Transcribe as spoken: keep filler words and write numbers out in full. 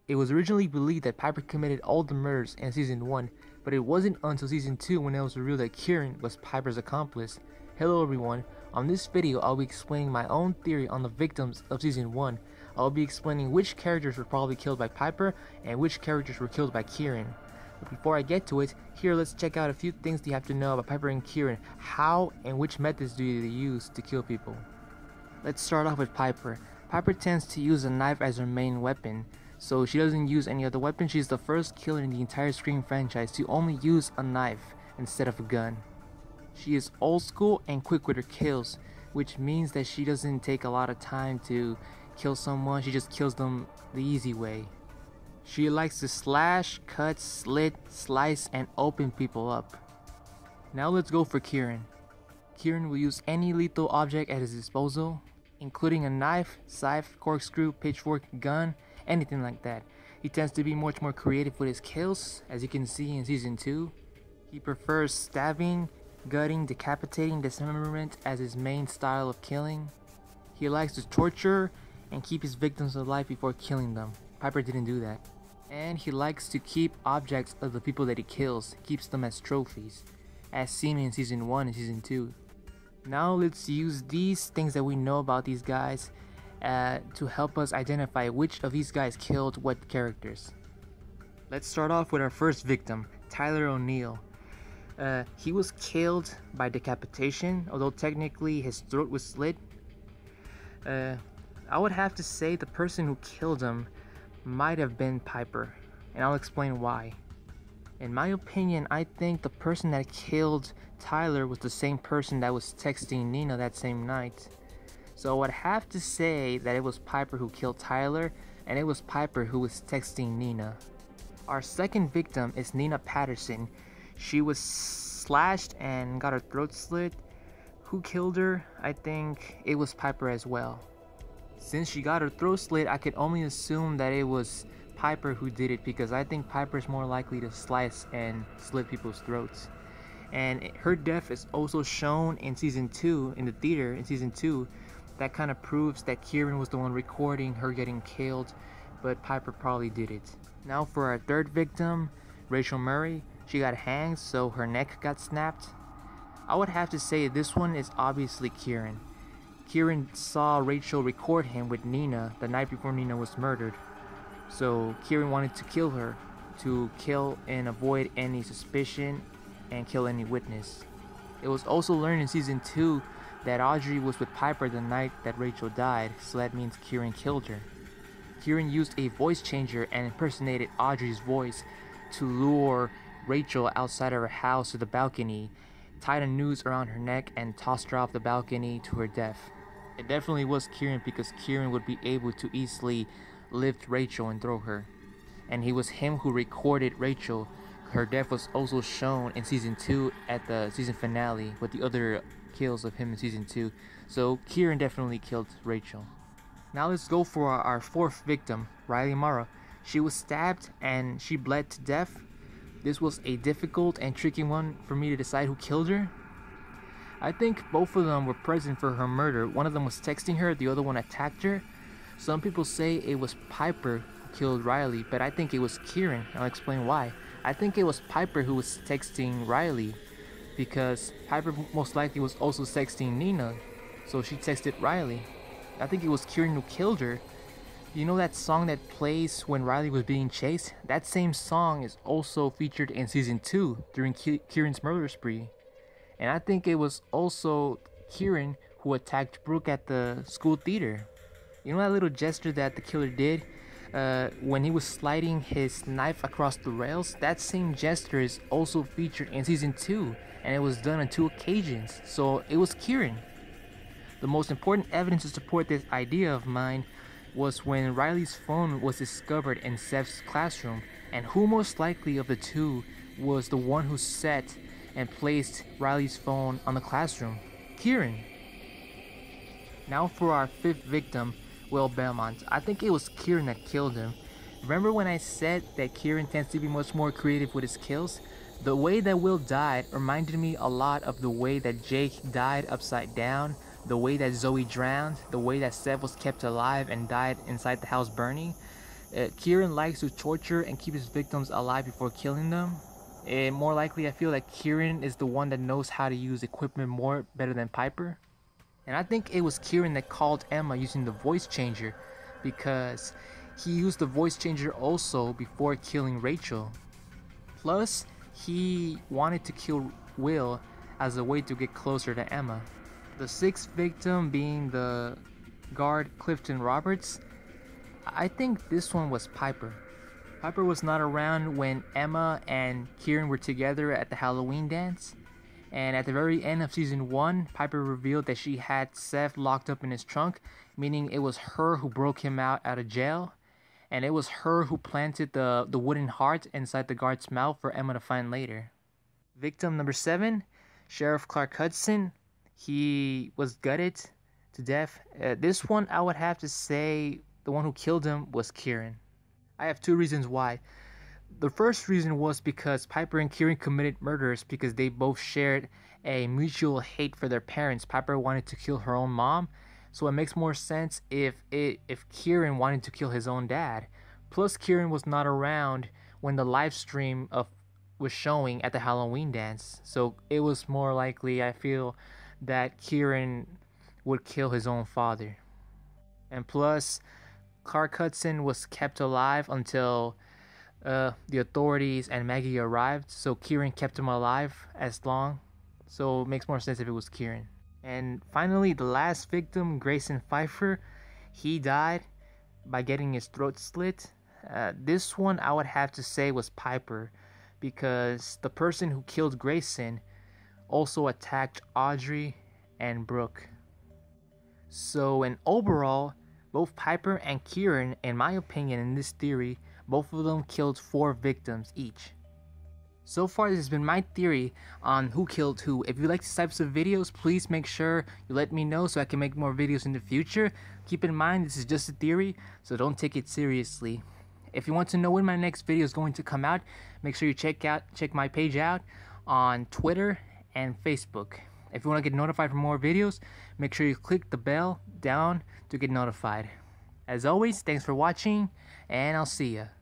It was originally believed that Piper committed all the murders in season one, but it wasn't until season two when it was revealed that Kieran was Piper's accomplice. Hello everyone, on this video I'll be explaining my own theory on the victims of season one. I'll be explaining which characters were probably killed by Piper and which characters were killed by Kieran. But before I get to it, here let's check out a few things you have to know about Piper and Kieran. How and which methods do they use to kill people? Let's start off with Piper. Piper tends to use a knife as her main weapon. So she doesn't use any other weapon. She's the first killer in the entire Scream franchise to only use a knife instead of a gun. She is old school and quick with her kills, which means that she doesn't take a lot of time to kill someone. She just kills them the easy way. She likes to slash, cut, slit, slice, and open people up. Now let's go for Kieran. Kieran will use any lethal object at his disposal, including a knife, scythe, corkscrew, pitchfork, gun, anything like that. He tends to be much more creative with his kills, as you can see in season two. He prefers stabbing, gutting, decapitating, dismemberment as his main style of killing. He likes to torture and keep his victims alive before killing them. Piper didn't do that. And he likes to keep objects of the people that he kills, keeps them as trophies, as seen in season one and season two. Now let's use these things that we know about these guys uh, to help us identify which of these guys killed what characters. Let's start off with our first victim, Tyler O'Neill. Uh, he was killed by decapitation, although technically his throat was slit. Uh, I would have to say the person who killed him might have been Piper, and I'll explain why. In my opinion, I think the person that killed Tyler was the same person that was texting Nina that same night. So I would have to say that it was Piper who killed Tyler, and it was Piper who was texting Nina. Our second victim is Nina Patterson. She was slashed and got her throat slit. Who killed her? I think it was Piper as well. Since she got her throat slit, I could only assume that it was Piper who did it, because I think Piper's more likely to slice and slit people's throats. And her death is also shown in season two, in the theater in season two. That kind of proves that Kieran was the one recording her getting killed, but Piper probably did it. Now for our third victim, Rachel Murray. She got hanged, so her neck got snapped. I would have to say this one is obviously Kieran. Kieran saw Rachel record him with Nina the night before Nina was murdered. So Kieran wanted to kill her, to kill and avoid any suspicion and kill any witness. It was also learned in season two that Audrey was with Piper the night that Rachel died, so that means Kieran killed her. Kieran used a voice changer and impersonated Audrey's voice to lure Rachel outside of her house to the balcony, tied a noose around her neck, and tossed her off the balcony to her death. It definitely was Kieran, because Kieran would be able to easily lift Rachel and throw her. And he was him who recorded Rachel. Her death was also shown in season two at the season finale with the other kills of him in season two. So Kieran definitely killed Rachel. Now let's go for our fourth victim, Riley Mara. She was stabbed and she bled to death. This was a difficult and tricky one for me to decide who killed her. I think both of them were present for her murder. One of them was texting her, the other one attacked her. Some people say it was Piper who killed Riley, but I think it was Kieran. I'll explain why. I think it was Piper who was texting Riley, because Piper most likely was also texting Nina, so she texted Riley. I think it was Kieran who killed her. You know that song that plays when Riley was being chased? That same song is also featured in season two during Ki- Kieran's murder spree. And I think it was also Kieran who attacked Brooke at the school theater. You know that little gesture that the killer did uh, when he was sliding his knife across the rails? That same gesture is also featured in season two, and it was done on two occasions. So it was Kieran. The most important evidence to support this idea of mine was when Riley's phone was discovered in Seth's classroom, and who most likely of the two was the one who set and placed Riley's phone on the classroom? Kieran. Now for our fifth victim, Will Belmont. I think it was Kieran that killed him. Remember when I said that Kieran tends to be much more creative with his kills? The way that Will died reminded me a lot of the way that Jake died upside down, the way that Zoe drowned, the way that Seth was kept alive and died inside the house burning. Uh, Kieran likes to torture and keep his victims alive before killing them. And more likely, I feel like Kieran is the one that knows how to use equipment more better than Piper. And I think it was Kieran that called Emma using the voice changer, because he used the voice changer also before killing Rachel. Plus, he wanted to kill Will as a way to get closer to Emma. The sixth victim being the guard Clifton Roberts. I think this one was Piper. Piper was not around when Emma and Kieran were together at the Halloween dance. And at the very end of season one, Piper revealed that she had Seth locked up in his trunk, meaning it was her who broke him out out of jail. And it was her who planted the, the wooden heart inside the guard's mouth for Emma to find later. Victim number seven, Sheriff Clark Hudson. He was gutted to death. Uh, this one, I would have to say the one who killed him was Kieran. I have two reasons why. The first reason was because Piper and Kieran committed murders because they both shared a mutual hate for their parents. Piper wanted to kill her own mom, so it makes more sense if it if Kieran wanted to kill his own dad. Plus, Kieran was not around when the live stream of was showing at the Halloween dance, so it was more likely, I feel, that Kieran would kill his own father. And plus, Clark Hudson was kept alive until uh, the authorities and Maggie arrived, so Kieran kept him alive as long, so it makes more sense if it was Kieran. And finally, the last victim, Grayson Pfeiffer, he died by getting his throat slit. Uh, this one I would have to say was Piper, because the person who killed Grayson also attacked Audrey and Brooke. So in overall, both Piper and Kieran, in my opinion, in this theory, both of them killed four victims each. So far, this has been my theory on who killed who. If you like these types of videos, please make sure you let me know so I can make more videos in the future. Keep in mind, this is just a theory, so don't take it seriously. If you want to know when my next video is going to come out, make sure you check out check my page out on Twitter and Facebook. If you want to get notified for more videos, make sure you click the bell down to get notified. As always, thanks for watching, and I'll see ya.